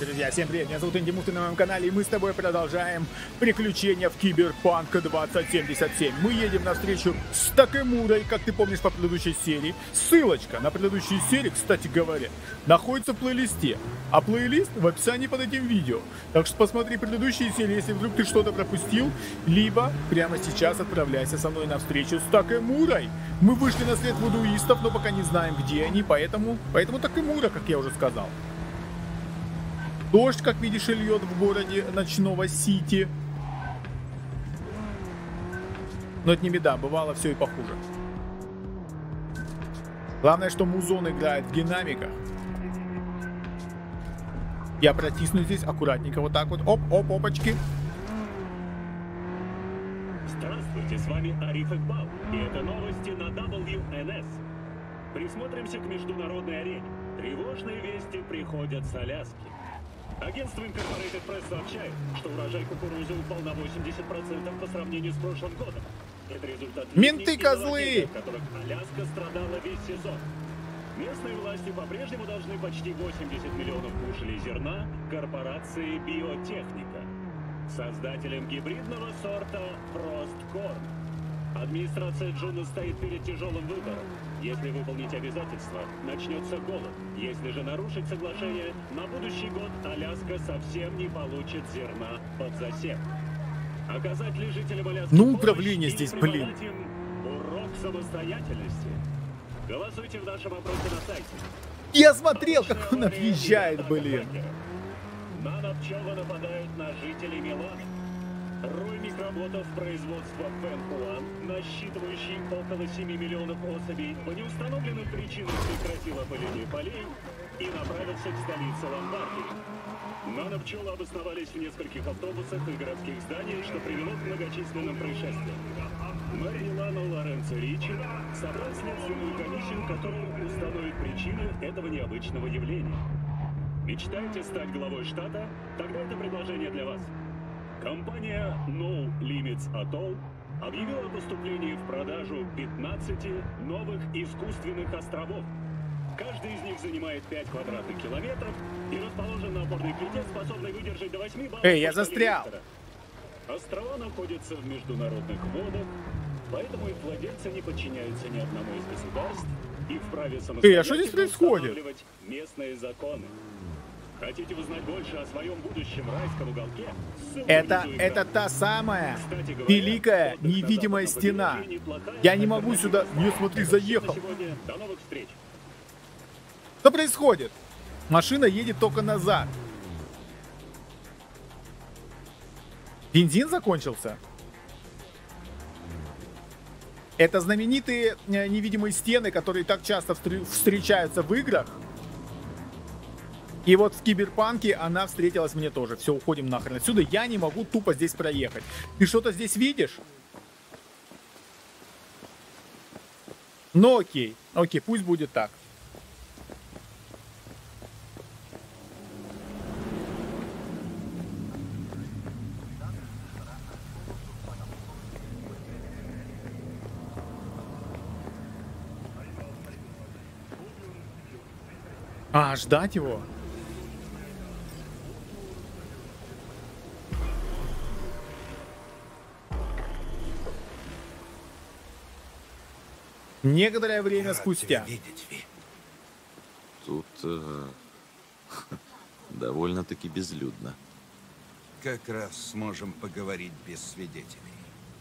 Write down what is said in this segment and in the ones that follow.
Друзья, всем привет, меня зовут Энди Муфты на моем канале, и мы с тобой продолжаем приключения в Киберпанк 2077. Мы едем навстречу с Такемурой, как ты помнишь по предыдущей серии. Ссылочка на предыдущую серию, кстати говоря, находится в плейлисте, а плейлист в описании под этим видео. Так что посмотри предыдущие серии, если вдруг ты что-то пропустил, либо прямо сейчас отправляйся со мной навстречу с Такемурой. Мы вышли на след вудуистов, но пока не знаем, где они, поэтому Такемура, как я уже сказал. Дождь, как видишь, льет в городе ночного Сити. Но это не беда, бывало все и похуже. Главное, что музон играет в динамиках. Я протисну здесь аккуратненько, вот так вот. Оп-оп-опочки. Здравствуйте, с вами Ариф Экбал, и это новости на WNS. Присмотримся к международной арене. Тревожные вести приходят с Аляски. Агентство Incorporated Press сообщает, что урожай кукурузы упал на 80% по сравнению с прошлым годом. Это результат менты козлы, от которых Аляска страдала весь сезон. Местные власти по-прежнему должны почти 80 миллионов бушелей зерна корпорации Биотехника, создателям гибридного сорта Frostcorn. Администрация Джуна стоит перед тяжелым выбором. Если выполнить обязательства, начнется голод. Если же нарушить соглашение, на будущий год Аляска совсем не получит зерна под засев. Оказать ли жителям Аляски управление здесь, блин. Урок самостоятельности. Голосуйте в нашем опросе на сайте. Я смотрел, как он отъезжает, блин. Нанопчелы нападают на жителей Милана. Рой микроботов производства Фэн-Хуан, насчитывающий около 7 миллионов особей, по неустановленным причинам прекратил опыление полей и направился к столице Ломбардии. Нанопчелы обосновались в нескольких автобусах и городских зданиях, что привело к многочисленным происшествиям. Мэр Милана Лоренцо Ричи собрал следственную комиссию, которая установит причины этого необычного явления. Мечтаете стать главой штата? Тогда это предложение для вас. Компания No Limits Atoll объявила о поступлении в продажу 15 новых искусственных островов. Каждый из них занимает 5 квадратных километров и расположен на опорной плите, способной выдержать до 8 баллов. Эй, я застрял! Острова находятся в международных водах, поэтому их владельцы не подчиняются ни одному из государств и вправе самостоятельно устанавливать местные законы. Хотите узнать больше о своем будущем райском уголке? Это та самая великая невидимая стена. Я не могу сюда... Нет, смотри, заехал. До новых встреч. Что происходит? Машина едет только назад. Бензин закончился? Это знаменитые невидимые стены, которые так часто встречаются в играх. И вот в Киберпанке она встретилась мне тоже. Все, уходим нахрен отсюда. Я не могу тупо здесь проехать. Ты что-то здесь видишь? Ну окей. Окей, пусть будет так. А, ждать его? Некоторое время спустя. Тут довольно-таки безлюдно. Как раз сможем поговорить без свидетелей.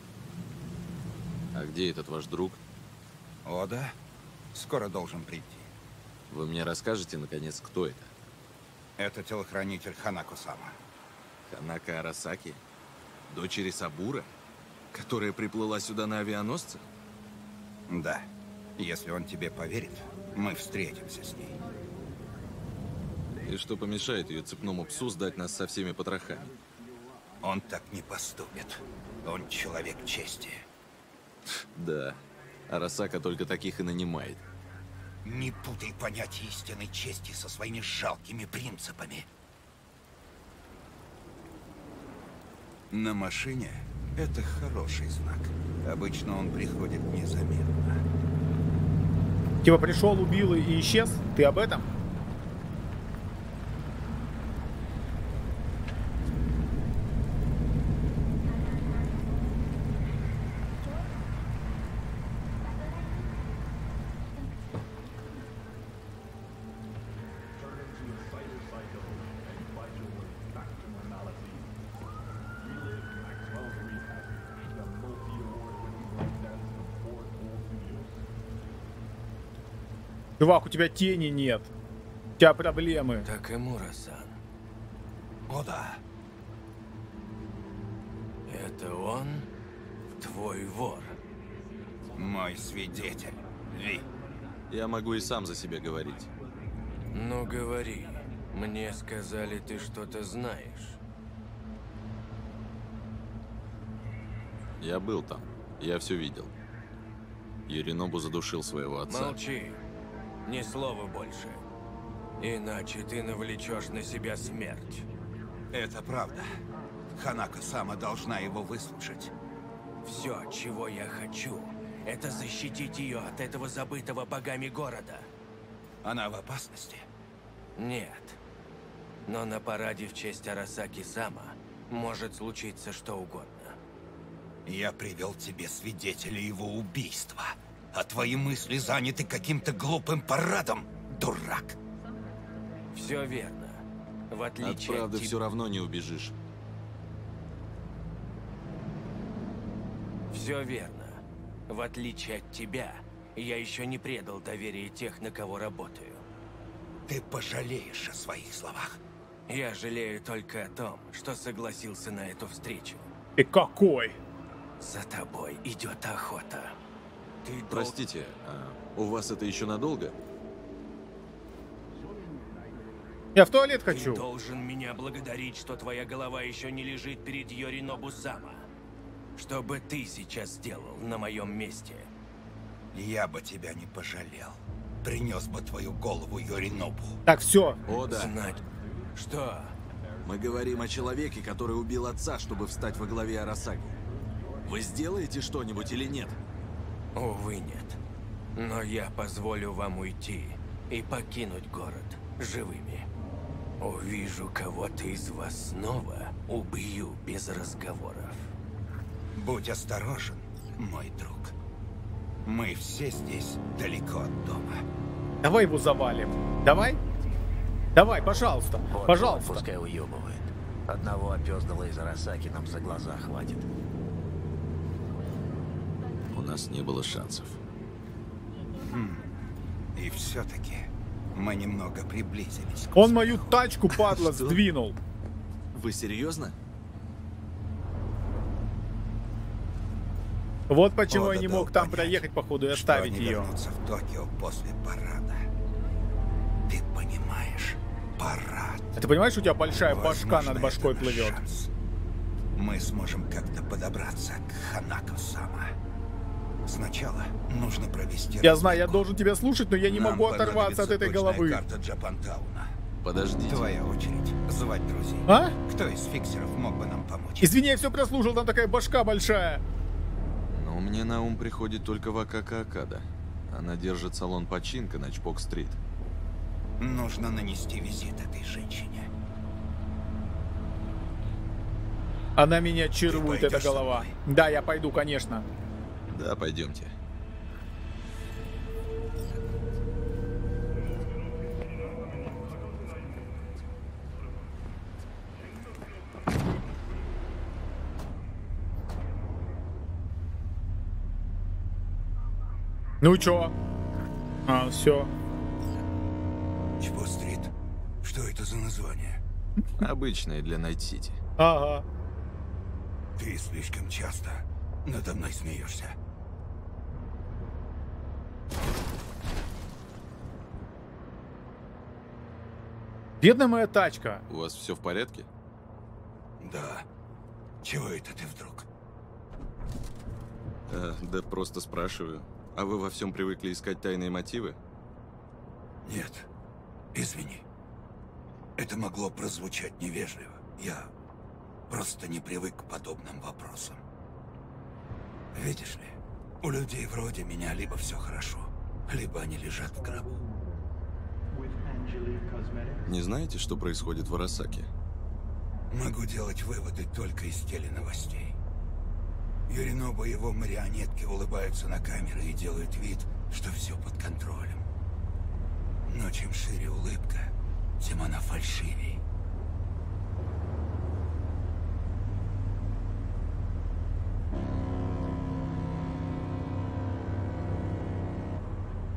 А где этот ваш друг? Ода скоро должен прийти. Вы мне расскажете, наконец, кто это? Это телохранитель Ханако-сама. Ханако Арасаки? Дочери Сабура? Которая приплыла сюда на авианосце? Да. Если он тебе поверит, мы встретимся с ней. И что помешает ее цепному псу сдать нас со всеми потрохами? Он так не поступит. Он человек чести. Да. Арасака только таких и нанимает. Не путай понятие истинной чести со своими жалкими принципами. На машине это хороший знак. Обычно он приходит незаметно. Типа пришел, убил и исчез? Ты об этом? Чувак, у тебя тени нет. У тебя проблемы. Такэмура-сан. О да, Это он? Твой вор? мой свидетель, Ви. Я могу и сам за себя говорить. Ну говори. Мне сказали, ты что-то знаешь. Я был там. Я все видел. Юринобу задушил своего отца. Молчи. Ни слова больше. Иначе ты навлечешь на себя смерть. Это правда. Ханако-сама должна его выслушать. Все, чего я хочу, это защитить ее от этого забытого богами города. Она в опасности. Нет. Но на параде в честь Арасаки-сама может случиться что угодно. Я привел тебе свидетеля его убийства, а твои мысли заняты каким-то глупым парадом, дурак. Все верно. В От отличие правды от все равно не убежишь. Все верно. В отличие от тебя, я еще не предал доверие тех, на кого работаю. Ты пожалеешь о своих словах. Я жалею только о том, что согласился на эту встречу. И какой? За тобой идет охота. Ты Простите, а у вас это еще надолго? Я в туалет Ты хочу. должен меня благодарить, что твоя голова еще не лежит перед Йоринобу-сама. Что бы ты сейчас сделал на моем месте? Я бы тебя не пожалел. Принес бы твою голову Йоринобу. Так, все. О, да. Знать. Что? Мы говорим о человеке, который убил отца, чтобы встать во главе Арасаки. Вы сделаете что-нибудь или нет? Увы, нет. Но я позволю вам уйти и покинуть город живыми. Увижу кого-то из вас снова, убью без разговоров. Будь осторожен, мой друг. Мы все здесь далеко от дома. Давай его завалим. Давай? Давай, пожалуйста. Вот, Пожалуйста. Пускай уебывает. Одного опёздала из Арасаки нам за глаза хватит. У нас не было шансов. И все-таки мы немного приблизились к Он мою тачку, падла, сдвинул. Вы серьезно? Вот почему я Ода не дал мог там понять, проехать, походу, и что оставить они ее. вернутся в Токио после парада. Ты понимаешь, парад. А ты понимаешь, у тебя большая башка Возможно, над башкой это наш плывет? шанс. Мы сможем как-то подобраться к Ханако-сама. Сначала нужно провести Я знаю, я разведку. должен тебя слушать, но я не Нам могу оторваться от понадобится этой точная головы. карта Джапантауна. Подождите. Твоя очередь звать друзей. А? Кто из фиксеров мог бы нам помочь? Извини, я все прослушал, там такая башка большая. Но мне на ум приходит только Вакака Акада. Она держит салон починка на Чпок-стрит. Нужно нанести визит этой женщине. Она меня чарует, Ты эта пойдешь голова. со мной? Да, я пойду, конечно. Да, пойдемте. Ну чё? А, все. Чпок-стрит? Что это за название? Обычная для Найт-Сити. Ага. Ты слишком часто надо мной смеешься. Бедная моя тачка. У вас все в порядке? Да. Чего это ты вдруг? Да просто спрашиваю. А вы во всем привыкли искать тайные мотивы? Нет. Извини. Это могло прозвучать невежливо. Я просто не привык к подобным вопросам. Видишь ли, у людей вроде меня либо все хорошо, либо они лежат в гробу. Не знаете, что происходит в Арасаке? Могу делать выводы только из теленовостей. Юринобу и его марионетки улыбаются на камеры и делают вид, что все под контролем. Но чем шире улыбка, тем она фальшивей.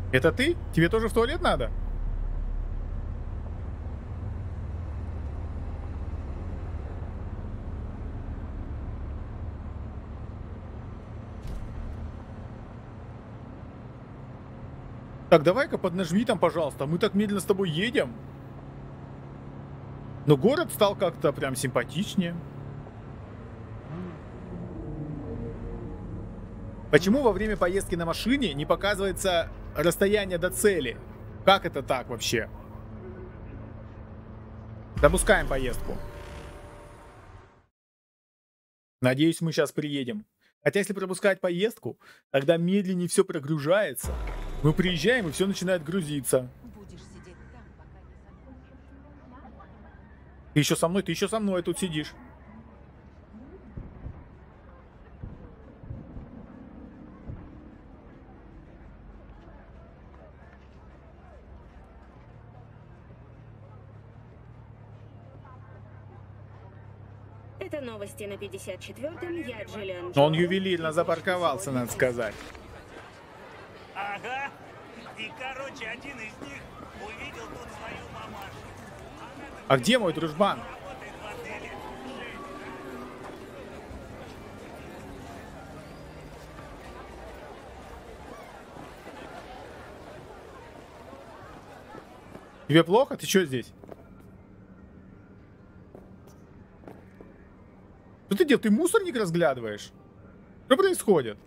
Это ты? Тебе тоже в туалет надо? Так, давай-ка поднажми там, пожалуйста. Мы так медленно с тобой едем. Но город стал как-то прям симпатичнее. Почему во время поездки на машине не показывается расстояние до цели? Как это так вообще? Запускаем поездку. Надеюсь, мы сейчас приедем. Хотя если пропускать поездку, тогда медленнее все прогружается. Мы приезжаем, и все начинает грузиться. Ты еще со мной тут сидишь. Это новости на 54-м, я Джиллиан. Он ювелирно запарковался, надо сказать. Ага. И, короче, один из них увидел тут свою мамашу. А где мой дружбан? Работает в отеле. Тебе плохо? Ты что здесь? Что ты делаешь? Ты мусорник разглядываешь? Что происходит?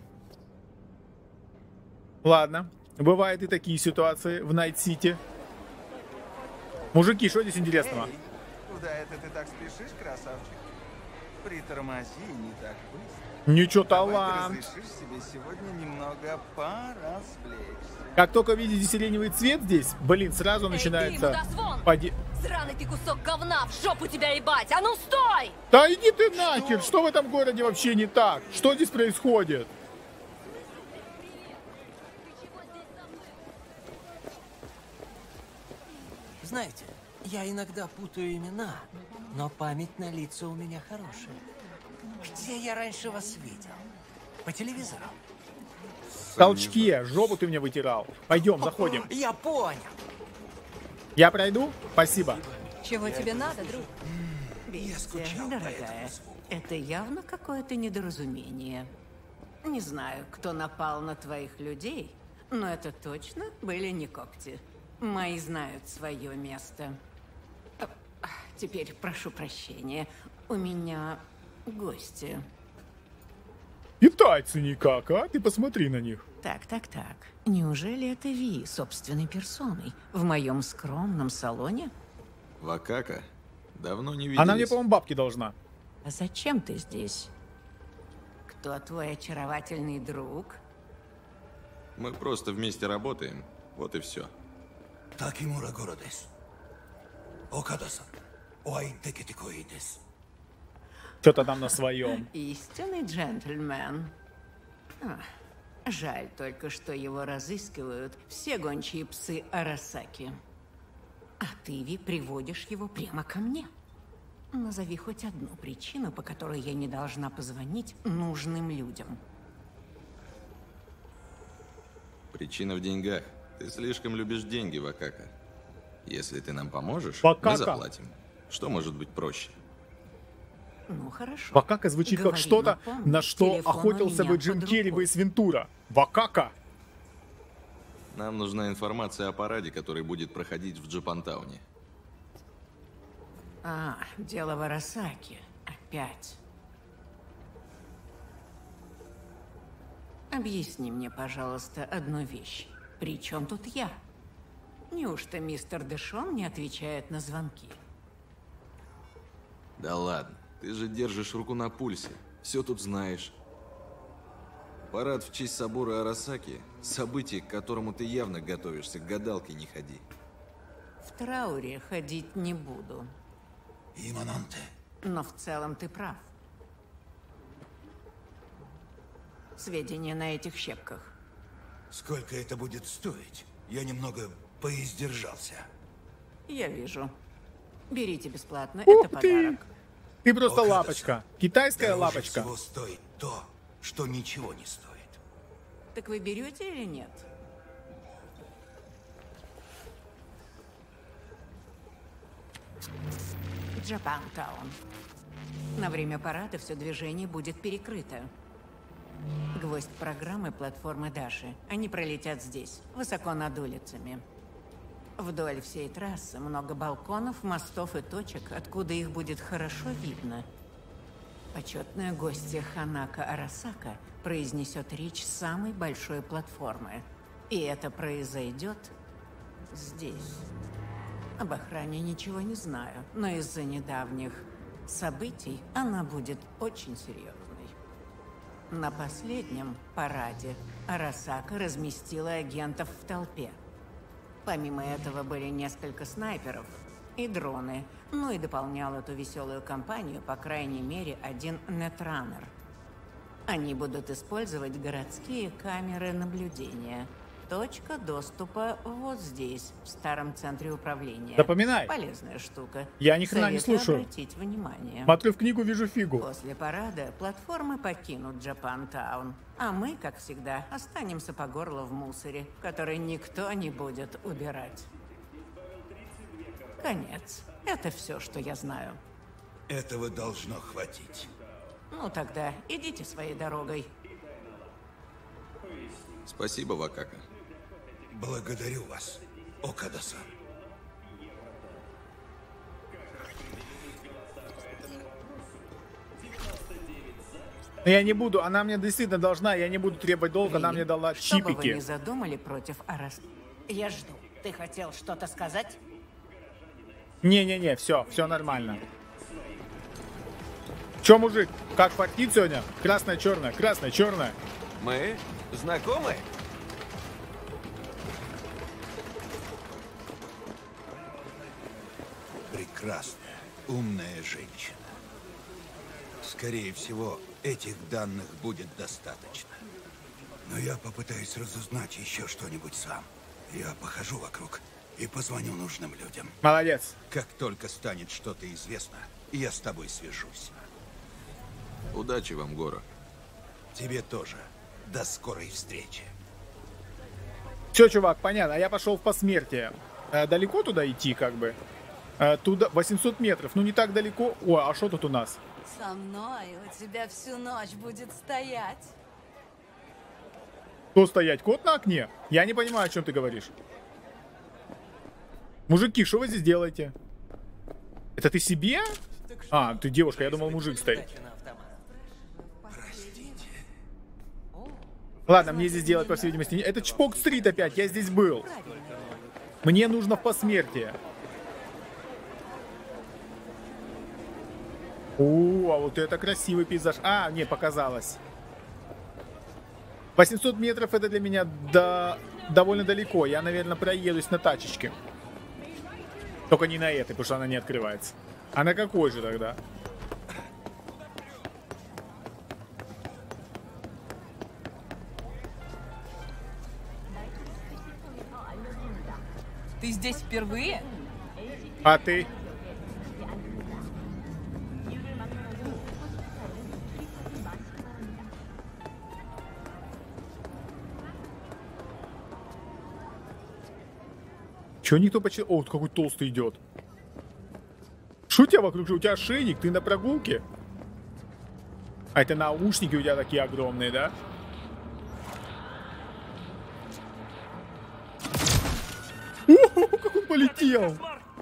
Ладно. Бывают и такие ситуации в Найт-Сити. Мужики, что здесь интересного? Эй, куда это ты так спешишь, красавчик? Притормози, не так быстро. Ничего, Давай талант. ты разрешишь себе сегодня немного поразвлечься. Как только видите сиреневый цвет здесь, блин, сразу начинается... Сраный ты кусок говна, в жопу тебя ебать! А ну стой! Да иди ты нахер! Что в этом городе вообще не так? Что здесь происходит? Знаете, я иногда путаю имена, но память на лица у меня хорошая. Где я раньше вас видел? По телевизору? В толчке, жопу ты мне вытирал. Пойдем, заходим. Я понял. Я пройду? Спасибо. Чего тебе надо, друг? Я скучал по дорогая, этому звуку. это явно какое-то недоразумение. Не знаю, кто напал на твоих людей, но это точно были не когти. Мои знают свое место. Теперь прошу прощения. У меня гости. Китайцы никак, а? Ты посмотри на них. Так. Неужели это Ви собственной персоной в моем скромном салоне? Вакака, давно не виделись. Она мне, по-моему, бабки должна. А зачем ты здесь? Кто твой очаровательный друг? Мы просто вместе работаем, вот и все. Такимура Городес. Окада-сан. Оаинтеки такой дес. Что-то там на своем. Истинный джентльмен. Жаль только, что его разыскивают все гончие псы Арасаки. А ты, Ви, приводишь его прямо ко мне. Назови хоть одну причину, по которой я не должна позвонить нужным людям. Причина в деньгах. Ты слишком любишь деньги, Вакака. Если ты нам поможешь, Вакака. мы заплатим. Что может быть проще? Ну, хорошо. Вакака звучит как Говори, что-то, но помни, на что телефон у охотился меня бы Джим под Керри рукой. из Вентура. Вакака. Нам нужна информация о параде, который будет проходить в Джапантауне. Дело в Арасаки. Опять. Объясни мне, пожалуйста, одну вещь. При чем тут я? Неужто мистер Дэшон не отвечает на звонки? Да ладно, ты же держишь руку на пульсе. Все тут знаешь. Парад в честь собора Арасаки – событие, к которому ты явно готовишься, к гадалке не ходи. В трауре ходить не буду. Имананте. Но в целом ты прав. Сведения на этих щепках. Сколько это будет стоить? Я немного поиздержался. Я вижу. Берите бесплатно, Ух это ты! подарок. Ты просто Окада-сан. лапочка. Китайская Дороже лапочка. всего стоит то, что ничего не стоит. Так вы берете или нет? Джапантаун. На время парада все движение будет перекрыто. Гвоздь программы платформы Даши. Они пролетят здесь, высоко над улицами. Вдоль всей трассы много балконов, мостов и точек, откуда их будет хорошо видно. Почетная гостья Ханако Арасака произнесет речь с самой большой платформы. И это произойдет здесь. Об охране ничего не знаю, но из-за недавних событий она будет очень серьезной. На последнем параде Арасака разместила агентов в толпе. Помимо этого были несколько снайперов и дроны, ну и дополнял эту веселую компанию, по крайней мере, один нетранер. Они будут использовать городские камеры наблюдения. Точка доступа вот здесь, в старом центре управления. Запоминай. Полезная штука. Я ни хрена не Советую слушаю. обратить внимание. Смотрю в книгу, вижу фигу. После парада платформы покинут Джапантаун, а мы, как всегда, останемся по горло в мусоре, который никто не будет убирать. Конец. Это все, что я знаю. Этого должно хватить. Ну тогда идите своей дорогой. Спасибо, Вакака. Благодарю вас, Окада-сан. Я не буду, она мне действительно должна, я не буду требовать долг, она мне дала Что бы вы чипики. ни задумали против Арас... Я жду. Ты хотел что-то сказать? Не-не-не, все нормально. Че, мужик, как фартит сегодня? Красное-черное, красное-черное. Мы знакомы? Прекрасная, умная женщина. Скорее всего, этих данных будет достаточно. Но я попытаюсь разузнать еще что-нибудь сам. Я похожу вокруг и позвоню нужным людям. Молодец. Как только станет что-то известно, я с тобой свяжусь. Удачи вам, Гора. Тебе тоже. До скорой встречи. Все, чувак, понятно. А я пошел в посмертие. Далеко туда идти, как бы? Туда 800 метров. Ну, не так далеко. О, а что тут у нас? Со мной у тебя всю ночь будет стоять. Кто стоять? Кот на окне? Я не понимаю, о чем ты говоришь. Мужики, что вы здесь делаете? Это ты себе? А, ты девушка, я думал, мужик стоит. Ладно, мне здесь делать, по всей видимости, не... Это Чпок-стрит опять, я здесь был. Мне нужно в посмертие. О, а вот это красивый пейзаж. А, не, показалось. 800 метров это для меня довольно далеко. Я, наверное, проедусь на тачечке. Только не на этой, потому что она не открывается. А на какой же тогда? Ты здесь впервые? А ты? Чего никто почти... О, какой толстый идет. Что у тебя вокруг? У тебя ошейник? Ты на прогулке? А это наушники у тебя такие огромные, да? Как он полетел!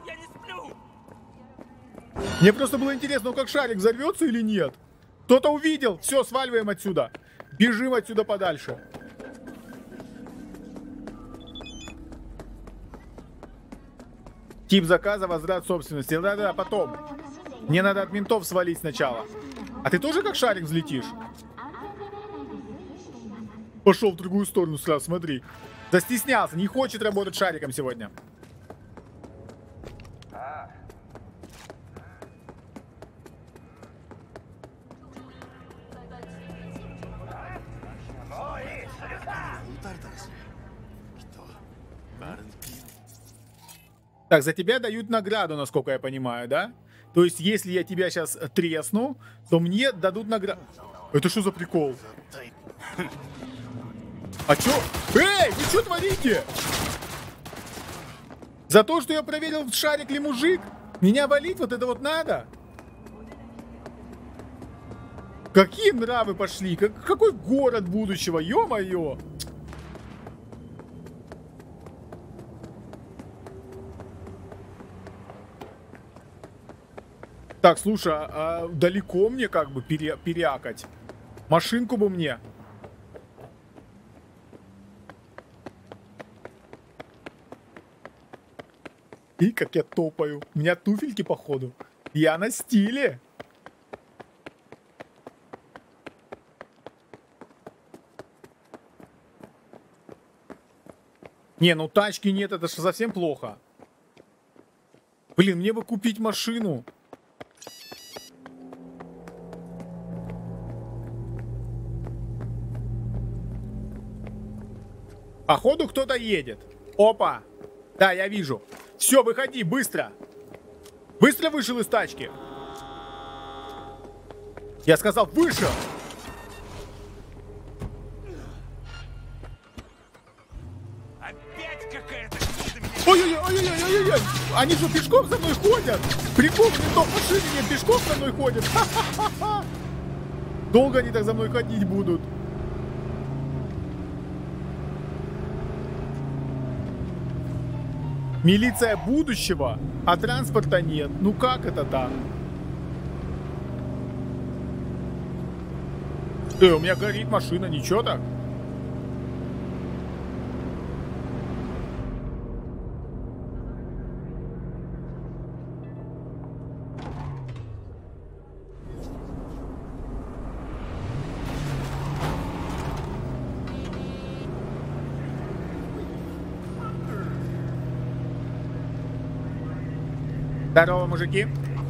Мне просто было интересно, ну как шарик взорвется или нет? Кто-то увидел. Все, сваливаем отсюда. Бежим отсюда подальше. Тип заказа, возврат собственности. Да-да, потом. Мне надо от ментов свалить сначала. А ты тоже как шарик взлетишь? Пошел в другую сторону сразу, смотри. Застеснялся, не хочет работать шариком сегодня. Так, за тебя дают награду, насколько я понимаю, да? То есть, если я тебя сейчас тресну, то мне дадут награду. Это что за прикол? А чё? Эй, вы что творите? За то, что я проверил, шарик ли мужик? Меня валить вот это вот надо? Какие нравы пошли? Какой город будущего? Ё-моё! Так, слушай, а далеко мне как бы переакать? Машинку бы мне. И как я топаю. У меня туфельки, походу. Я на стиле. Не, ну тачки нет, это же совсем плохо. Блин, мне бы купить машину. Походу кто-то едет. Опа. Да, я вижу. Все, выходи, быстро. Быстро вышел из тачки. Я сказал, вышел. Опять какая-то... Ой-ой-ой-ой-ой-ой-ой. Они же пешком за мной ходят. Прикол, не то в машине нет, пешком за мной ходят. Ха-ха-ха. Долго они так за мной ходить будут. Милиция будущего, а транспорта нет. Ну как это так? У меня горит машина, ничего так? Здорово, мужики.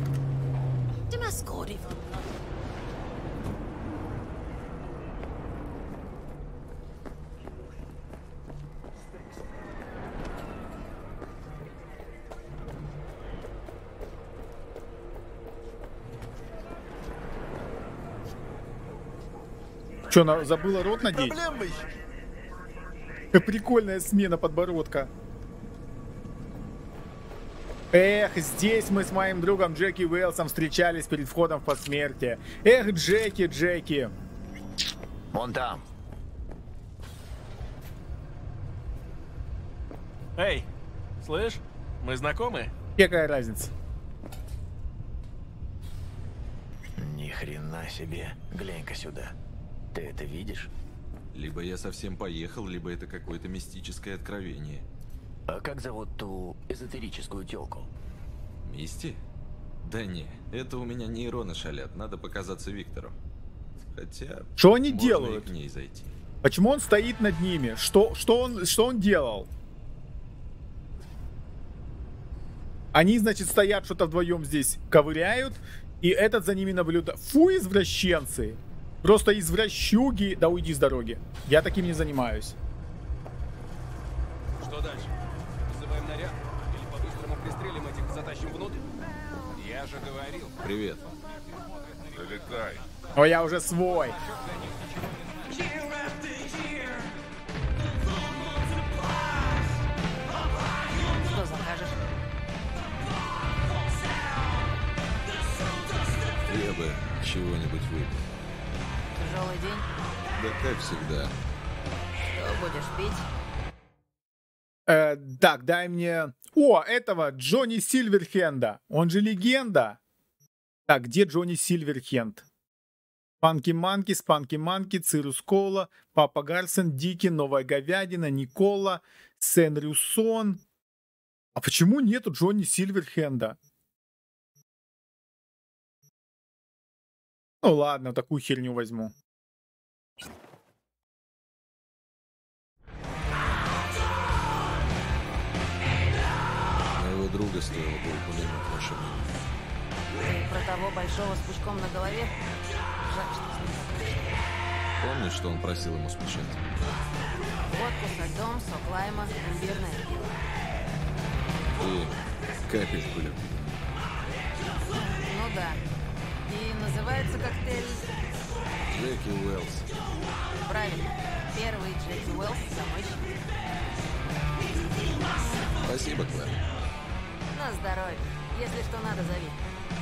Че, забыла рот надеть? Прикольная смена подбородка. Эх, здесь мы с моим другом Джеки Уэлсом встречались перед входом в посмертие. Эх, Джеки, Джеки. Вон там. Эй, слышь, мы знакомы? Какая разница? Ни хрена себе. Глянь-ка сюда. Ты это видишь? Либо я совсем поехал, либо это какое-то мистическое откровение. А как зовут ту эзотерическую тёлку? Мисти? Да не, это у меня нейроны шалят, надо показаться Виктору. Хотя... Что они можно делают? И к ней зайти. Почему он стоит над ними? Что он делал? Они, значит, стоят, что-то вдвоем здесь ковыряют, и этот за ними наблюдает. Фу, извращенцы! Просто извращуги. Да уйди с дороги. Я таким не занимаюсь. Что дальше? Вызываем наряд? Или по-быстрому пристрелим этих, затащим внутрь? Я же говорил. Привет. Залетай. О, я уже свой. Что закажешь? Я бы чего-нибудь выпил. Тяжелый день? Да как всегда. Что будешь пить? Так, дай мне... О, этого Джонни Сильверхенда. Он же легенда. Так, где Джонни Сильверхенд? Панки Манки, Спанки Манки, Цирус Кола, Папа Гарсон, Дики, Новая Говядина, Никола, Сен Рюсон. А почему нету Джонни Сильверхенда? Ну ладно, такую херню возьму. Моего друга стоило бы упомянуть в нашем мире. Ты про того большого с пучком на голове? Жаль, что с ним закончили. Помнишь, что он просил ему смешать? Водку со льдом, сок лайма, имбирное пиво. И капельку любви. Ну да. И называется коктейль... Джеки Уэлс. Правильно. Первый Джеки Уэлс за мой счет. Спасибо, Клэр. На здоровье. Если что надо, зови.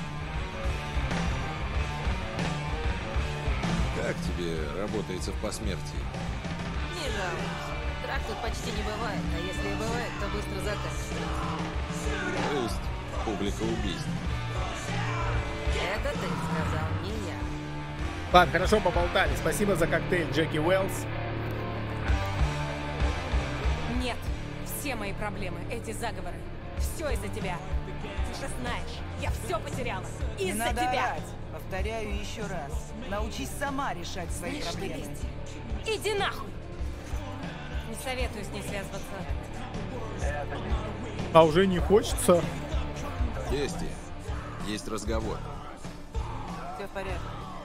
Как тебе работается в посмертии? Не жалуюсь. Драк тут почти не бывает, а если и бывает, то быстро заканчивается. То есть публика убийств. Это ты сказал, не я. Ладно, хорошо поболтали. Спасибо за коктейль, Джеки Уэллс. Нет, все мои проблемы, эти заговоры, все из-за тебя. Ты же знаешь, я все потеряла Не из-за надо тебя. орать. Повторяю еще раз. Научись сама решать свои Знаешь, проблемы. что есть? Иди нахуй. Не советую с ней связываться. А уже не хочется. Бестия, есть разговор. Все в порядке.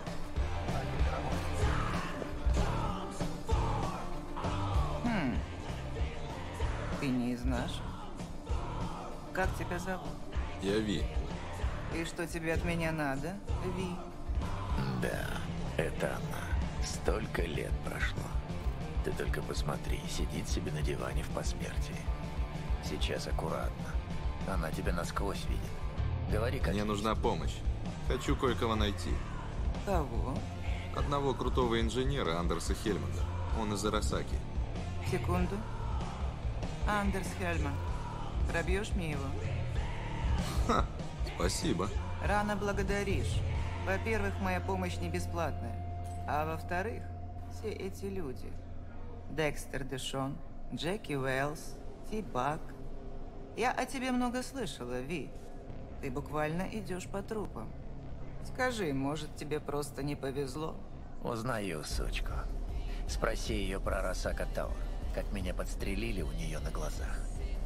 Ты не из наших. Как тебя зовут? Я Ви. И что тебе от меня надо, Ви? Да, это она. Столько лет прошло. Ты только посмотри, сидит себе на диване в посмертии. Сейчас аккуратно. Она тебя насквозь видит. Говори, как Мне нужна помощь. Хочу кое-кого найти. Кого? Одного крутого инженера Андерса Хельмана. Он из Арасаки. Секунду. Андерс Хельман. Пробьешь мне его? Ха, спасибо. Рано благодаришь. Во-первых, моя помощь не бесплатная. А во-вторых, все эти люди. Декстер Дэшон, Джеки Уэллс, Ти-Баг. Я о тебе много слышала, Ви. Ты буквально идешь по трупам. Скажи, может, тебе просто не повезло? Узнаю, сучку. Спроси ее про Арасака Тауэр. Как меня подстрелили у нее на глазах.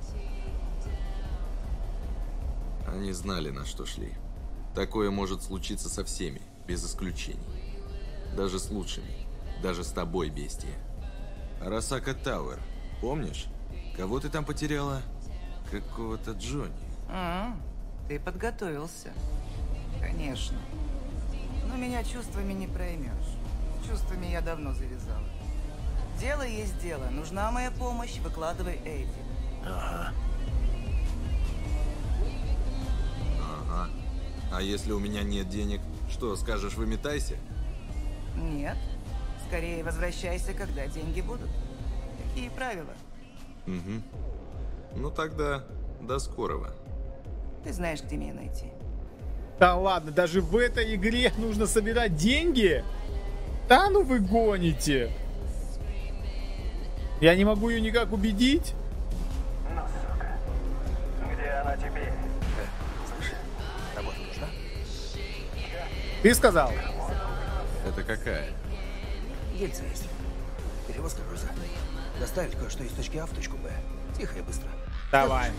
Они знали, на что шли. Такое может случиться со всеми, без исключений. Даже с лучшими. Даже с тобой, бестия. Арасака Тауэр. Помнишь? Кого ты там потеряла? Какого-то Джонни. Ты подготовился. Конечно. Но меня чувствами не проймешь. С чувствами я давно завязала. Дело есть дело. Нужна моя помощь, выкладывай Эйди. Ага. Ага. А если у меня нет денег, что, скажешь, выметайся? Нет. Скорее возвращайся, когда деньги будут. Такие правила. Угу. Ну тогда, до скорого. Ты знаешь, где меня найти. Да ладно, даже в этой игре нужно собирать деньги? Да ну вы гоните. Я не могу ее никак убедить. Ну, сука. Где она теперь? Слушай, работа нужна? Ты сказал? Это какая? Дельца есть. Перевозка груза. Доставить кое-что из точки А в точку Б. Тихо и быстро. Давай.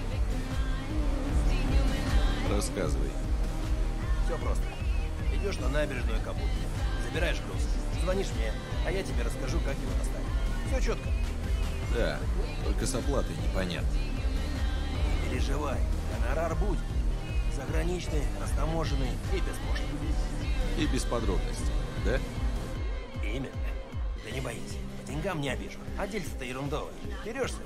Рассказывай. Все просто. Идешь на набережную Кабуки. Забираешь груз. Звонишь мне, а я тебе расскажу, как его доставить. Все четко. Да, только с оплатой непонятно. Не переживай. Гонорар будет. Заграничный, растаможенный и без пошлины. И без подробностей, да? Именно. Да не боись. По деньгам не обижу. А дельце-то ерундовое. Берешься?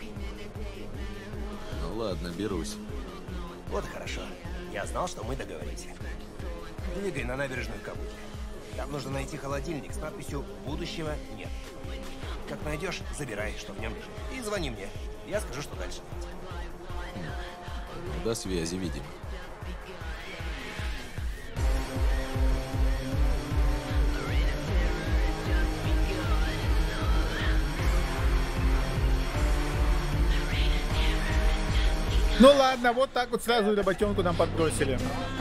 Ну ладно, берусь. Вот и хорошо. Я знал, что мы договоримся. Двигай на набережную Кабуки. Там нужно найти холодильник с надписью «Будущего нет». Как найдешь, забирай, что в нем лежит. И звони мне. Я скажу, что дальше делать. До связи, видимо. Ну ладно, вот так вот сразу и работенку нам подбросили.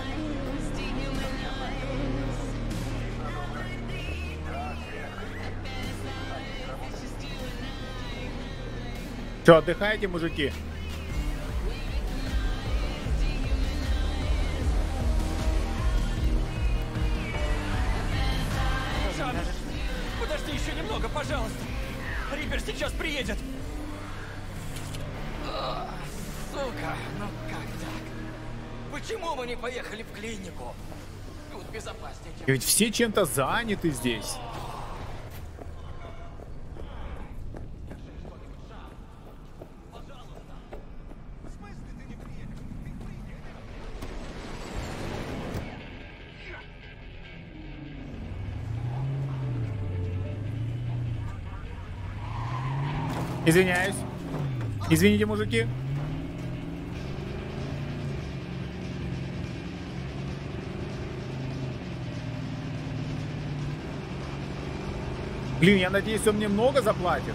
Че, отдыхаете, мужики? Жан, подожди еще немного, пожалуйста. Риппер сейчас приедет. Сука, ну как так? Почему мы не поехали в клинику? Тут безопаснее, чем... И ведь все чем-то заняты здесь. Извиняюсь. Извините, мужики. Блин, я надеюсь, он мне много заплатит.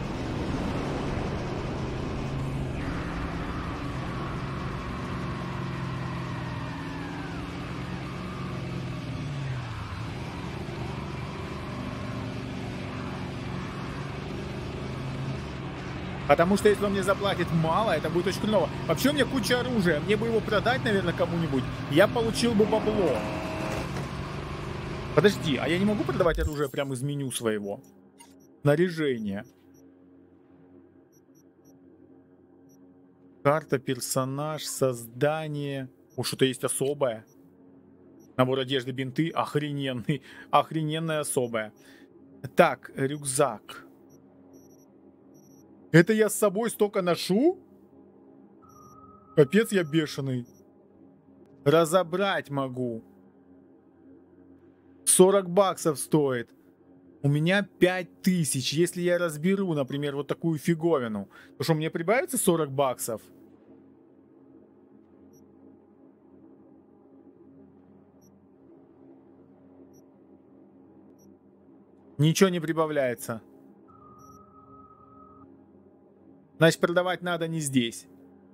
Потому что если он мне заплатит мало, это будет очень хреново. Вообще у меня куча оружия. Мне бы его продать, наверное, кому-нибудь. Я получил бы бабло. Подожди, а я не могу продавать оружие прямо из меню своего? Снаряжение. Карта, персонаж, создание. О, что-то есть особое. Набор одежды, бинты. Охрененный. Охрененная особая. Так, рюкзак. Это я с собой столько ношу? Капец, я бешеный. Разобрать могу. 40 баксов стоит. У меня 5000. Если я разберу, например, вот такую фиговину, то что, мне прибавится 40 баксов? Ничего не прибавляется. Значит, продавать надо не здесь.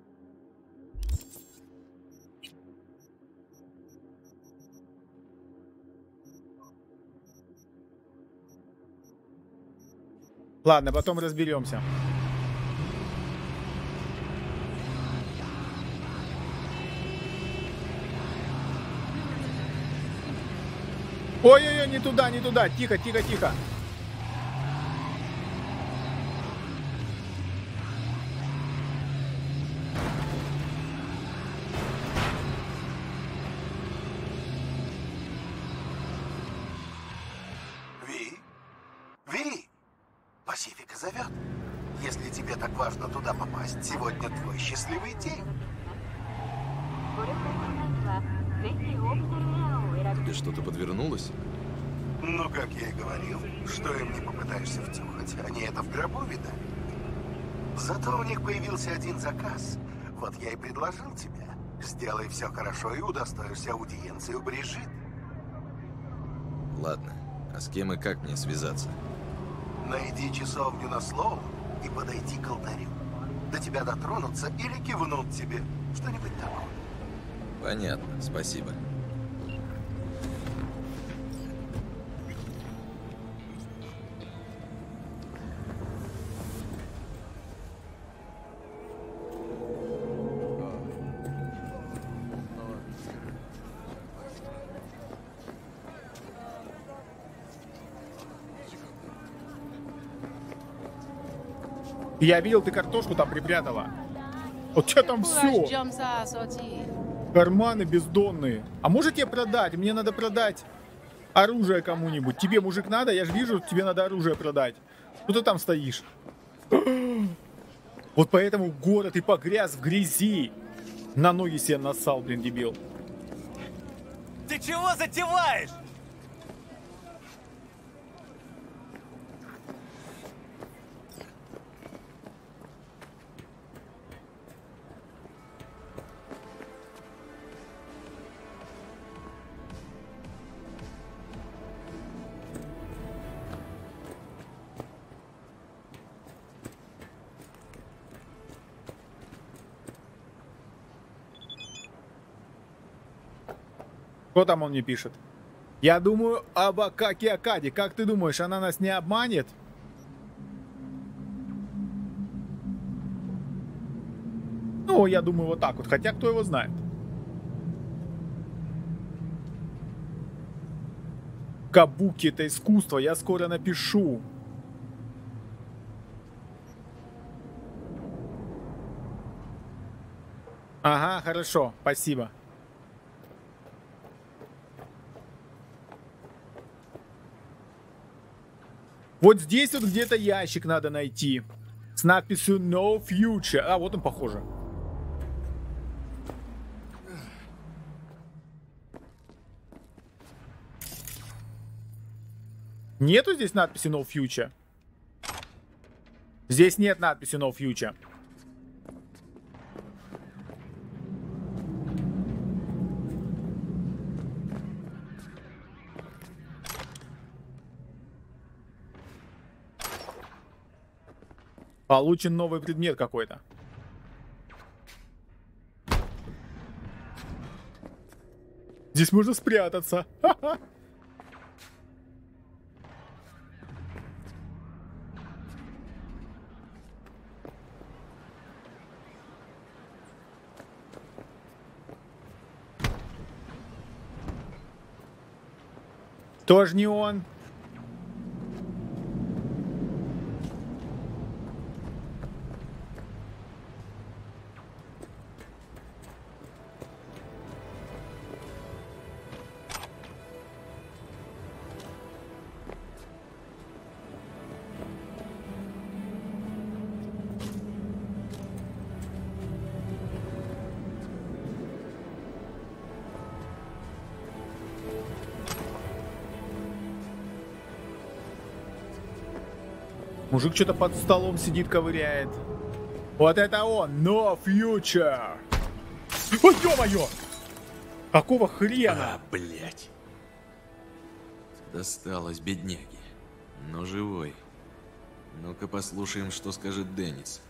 Ладно, потом разберемся. Ой-ой-ой, не туда, не туда. Тихо, тихо, тихо. Пасифика зовет. Если тебе так важно туда попасть, сегодня твой счастливый день. Тебе что-то подвернулось? Ну, как я и говорил, что им не попытаешься втюхать, они это в гробу видали. Зато у них появился один заказ. Вот я и предложил тебе. Сделай все хорошо и удостоишься аудиенции у Брижит. Ладно, а с кем и как мне связаться? Найди часовню на слово и подойди к алтарю. До тебя дотронутся или кивнут тебе. Что-нибудь такое. Понятно, спасибо. Я видел, ты картошку там припрятала. Вот у тебя там все. Карманы бездонные. А можете продать? Мне надо продать оружие кому-нибудь. Тебе, мужик, надо? Я же вижу, тебе надо оружие продать. Что ты там стоишь? Вот поэтому город и погряз в грязи. На ноги себе нассал, блин, дебил. Ты чего затеваешь? Что там он мне пишет? Я думаю об Акаке Акаде. Как ты думаешь, она нас не обманет? Ну, я думаю, вот так вот. Хотя, кто его знает. Кабуки — это искусство. Я скоро напишу. Ага, хорошо. Спасибо. Вот здесь вот где-то ящик надо найти. С надписью No Future. А, вот он, похоже. Нету здесь надписи No Future? Здесь нет надписи No Future. Получен новый предмет какой-то. Здесь можно спрятаться. Ха-ха. Тоже не он. Мужик что-то под столом сидит, ковыряет. Вот это он! No Future! Ой, ё-моё! Какого хрена? А, блядь. Досталось, бедняги. Но живой. Ну-ка послушаем, что скажет Деннис.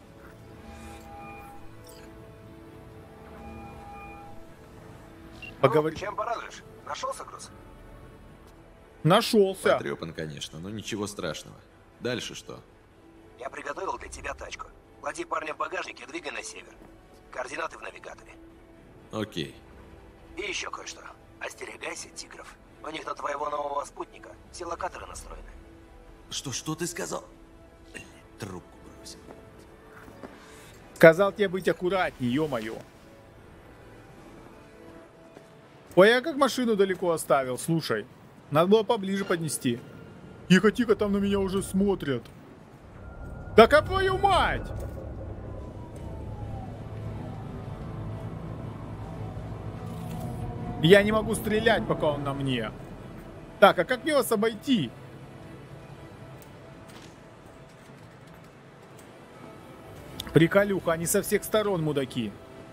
Поговори. Чем порадуешь? Нашелся груз? Нашелся. Потрепан, конечно, но ничего страшного. Дальше что? Я приготовил для тебя тачку. Клади парня в багажник и двигай на север. Координаты в навигаторе. Окей. И еще кое-что. Остерегайся тигров. У них на твоего нового спутника все локаторы настроены. Что ты сказал? Блядь, трубку бросил. Сказал тебе быть аккуратней, ё-моё. Ой, я как машину далеко оставил, слушай. Надо было поближе поднести. Тихо-тихо, там на меня уже смотрят. Да как твою мать! Я не могу стрелять, пока он на мне. Так, а как мне вас обойти? Приколюха, они со всех сторон мудаки.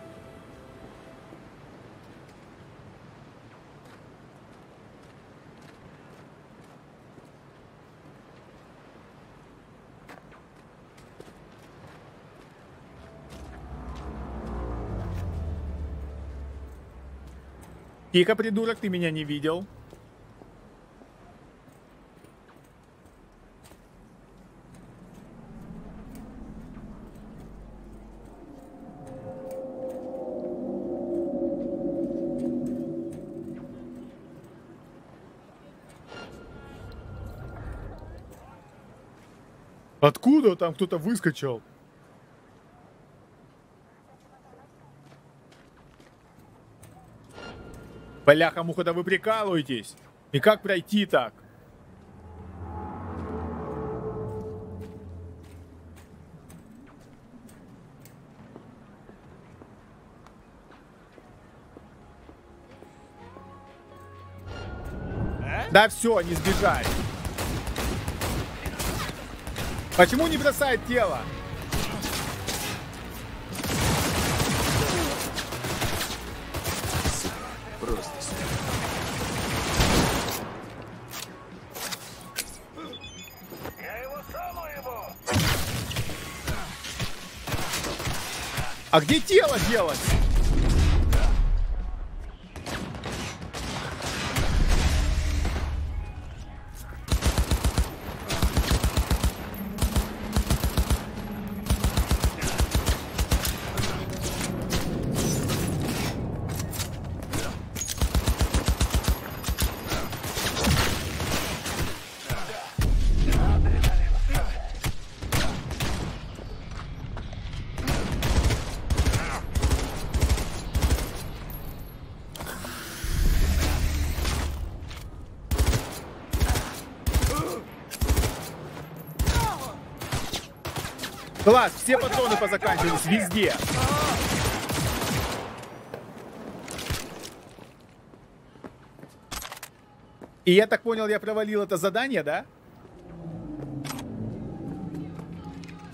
Тихо, придурок, ты меня не видел. Откуда там кто-то выскочил? Бляха-муха, да вы прикалываетесь? И как пройти так? Да все, не сбежать. Почему не бросает тело? Просто А где тело делать? Класс, все патроны позаканчивались везде. И я так понял, я провалил это задание, да?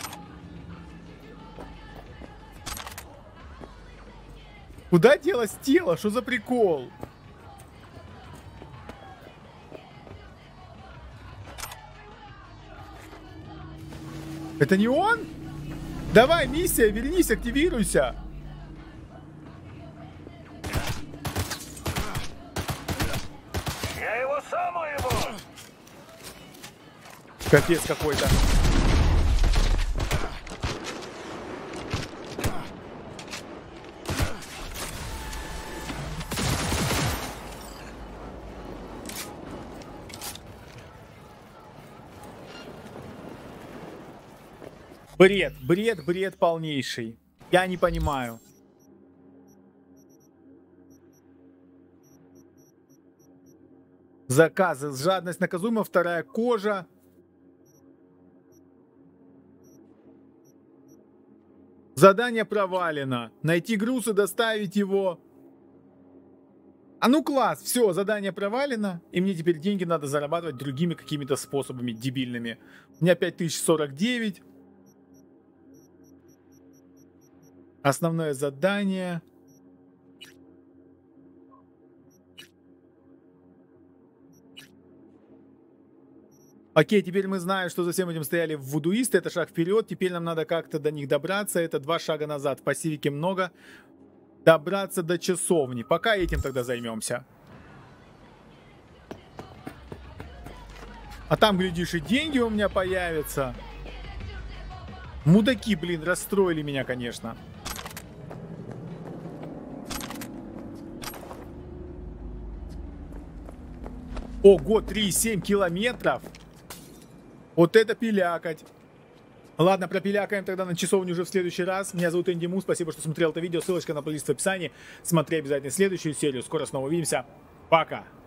Куда делось тело? Что за прикол? Это не он? Давай, миссия, вернись, активируйся. Я его сам его! Капец какой-то. Бред полнейший. Я не понимаю. Заказы. Жадность наказуема. Вторая кожа. Задание провалено. Найти груз и доставить его. А ну класс, все, задание провалено. И мне теперь деньги надо зарабатывать другими какими-то способами дебильными. У меня 5049. Основное задание. Окей, теперь мы знаем, что за всем этим стояли вудуисты. Это шаг вперед. Теперь нам надо как-то до них добраться. Это 2 шага назад. В пассивике много. Добраться до часовни. Пока этим тогда займемся. А там, глядишь, и деньги у меня появятся. Мудаки, блин, расстроили меня, конечно. Ого, 3,7 километров. Вот это пилякать. Ладно, пропилякаем тогда на часовню уже в следующий раз. Меня зовут Энди Му, спасибо, что смотрел это видео. Ссылочка на плейлист в описании. Смотри обязательно следующую серию. Скоро снова увидимся. Пока.